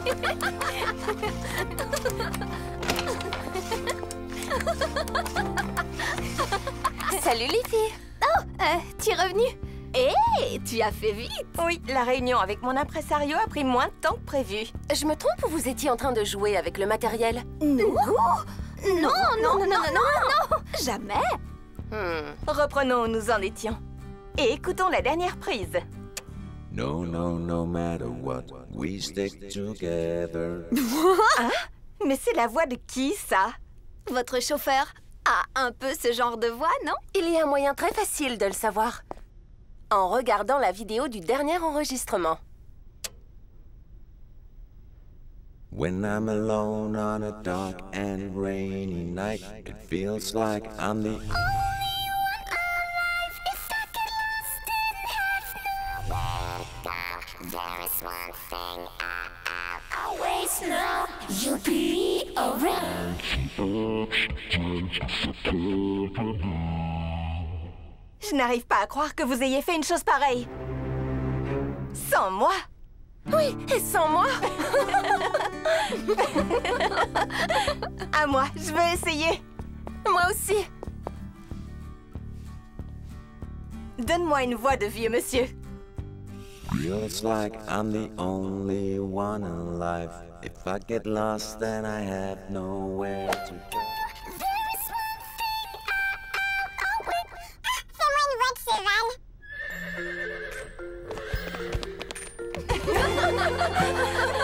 Salut les filles. Oh, tu es revenue? Hé, tu as fait vite. Oui, la réunion avec mon impresario a pris moins de temps que prévu. Je me trompe ou vous étiez en train de jouer avec le matériel? Nous? Non, jamais. Reprenons où nous en étions. Et écoutons la dernière prise. No, no, no matter what, we stick together. Hein? Mais c'est la voix de qui, ça? Votre chauffeur a un peu ce genre de voix, non? Il y a un moyen très facile de le savoir. En regardant la vidéo du dernier enregistrement. When I'm alone on a dark and rainy night, it feels like I'm the There's one thing I always know. You'll be around. Je n'arrive pas à croire que vous ayez fait une chose pareille. Sans moi? Oui, et sans moi? À moi, je veux essayer. Moi aussi. Donne-moi une voix de vieux monsieur. feels like I'm the only one alive. If I get lost, then I have nowhere to go. There's one thing I always... Someone wants to run.